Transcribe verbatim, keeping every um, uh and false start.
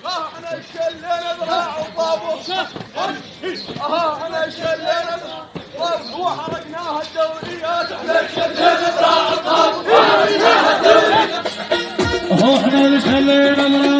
اه احنا شلينا ذراع الطابور اه احنا شلينا ذراع وحرقناها الدوريات احنا شلينا ذراع الطابور وحرقناها الدوريات احنا اللي شلينا